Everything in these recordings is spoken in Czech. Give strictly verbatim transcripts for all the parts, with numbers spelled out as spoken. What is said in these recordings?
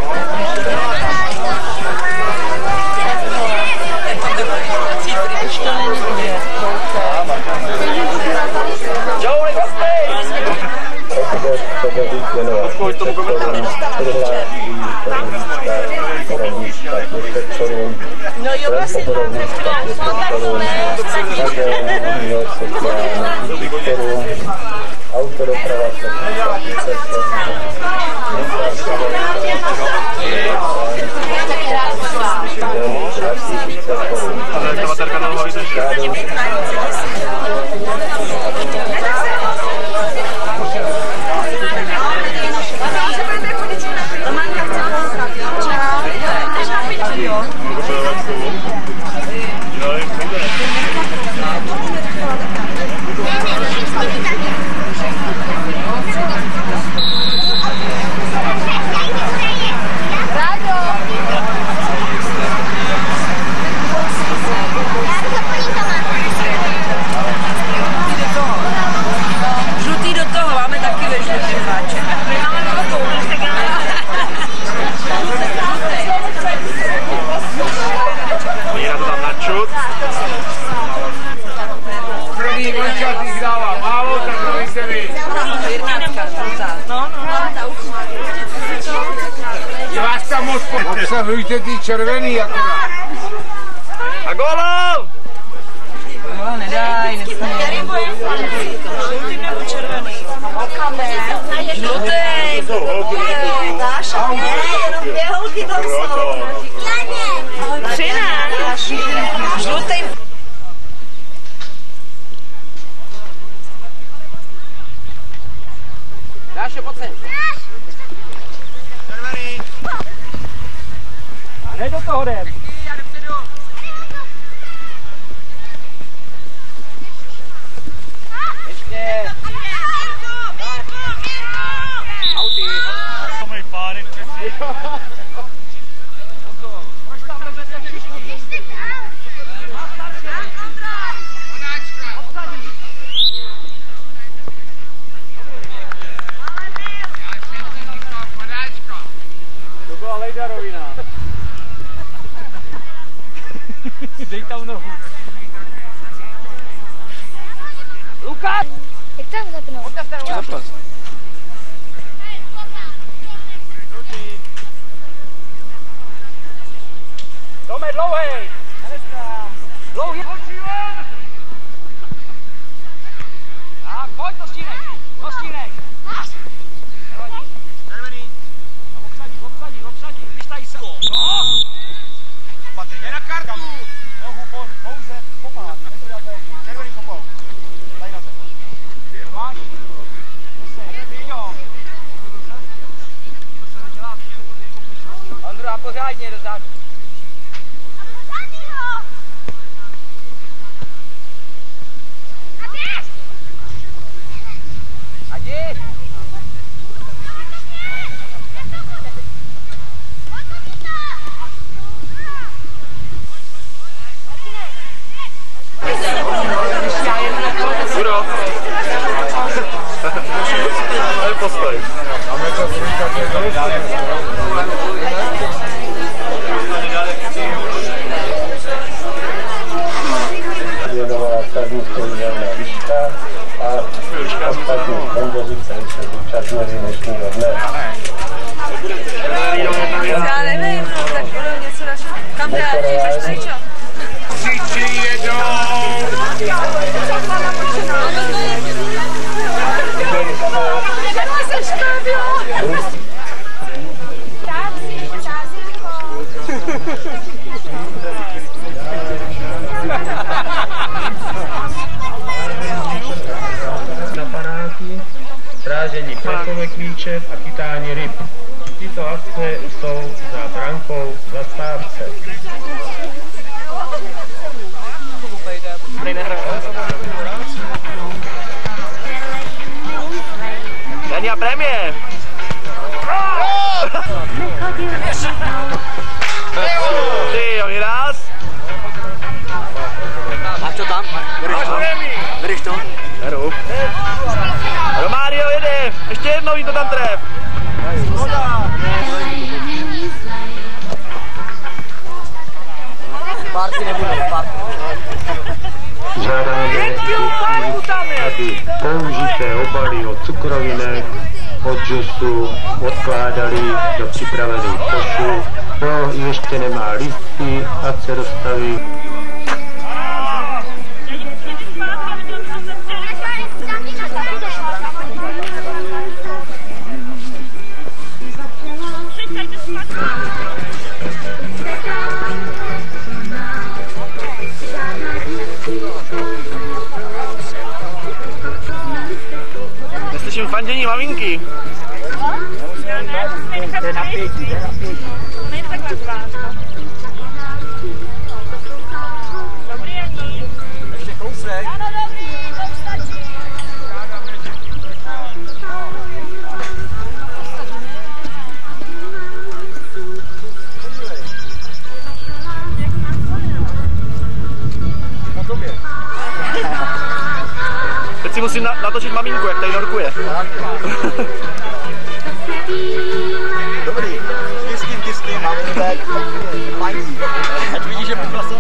No jo, vlastně to autodoprava obsahujte ty červený akorát. A gólov! No, nedaj, nesmí. Žlutý nebo červený? Žlutý! Dáš, ne, jenom dvě holky tam jsou. Třináct. Žlutý. Dáš je, pojď sem. Hned do toho jdem. Ještě. Auty. To mají páry. To byla Lejda rovina. Dej tam nohu. Lukáš! Jak tam zapnout? Ještě zaplat. Tome, dlouhej! Dlouhý! Tak, pojď, to stínej! To stínej! Červený! A obsadí, obsadí, obsadí! Vyštaj se! No! Jde na kartu! Nohu pouze popát, nepřidatej. Červený kopou. Tady na zem. Máš? Ondro, a pořádně dozadu. Adi! Juro. To je postoj. Věnovala první stejná výška a ostatní kompozice se zúčastnili dnešního dne. Já nevím, no, tak budou něco dalšího. Kam drážíš, až tady čo? Všichni jedou! Na panáky, strážení kresovek klíček a chytání ryb. Tyto akce jsou za brankou zastávce. Dania prémie! Ty, jo, raz. Máš to tam? Bereš to? Bereš to? Beru. Romário jede! Ještě jednou jí to tam tref! Žádáme děti, aby použité obaly od cukrovinek, od džusu odkládali do připravených košů. Kdo ještě nemá listy, ať se dostaví. Neslyším fandění maminky. To je napětí, to je napětí. Ještě kousek. Po tobě. Teď si musím na natočit maminku, jak tady norkuje. Dobrý, tiským, tiským, máme to tak fajn. Ať vidíš, že poklasil.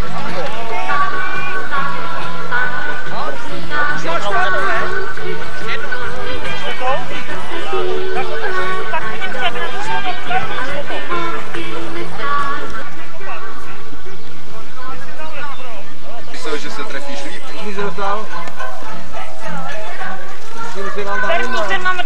Myslel, že se trefíš líp. Nic dostal. Perník, ten mám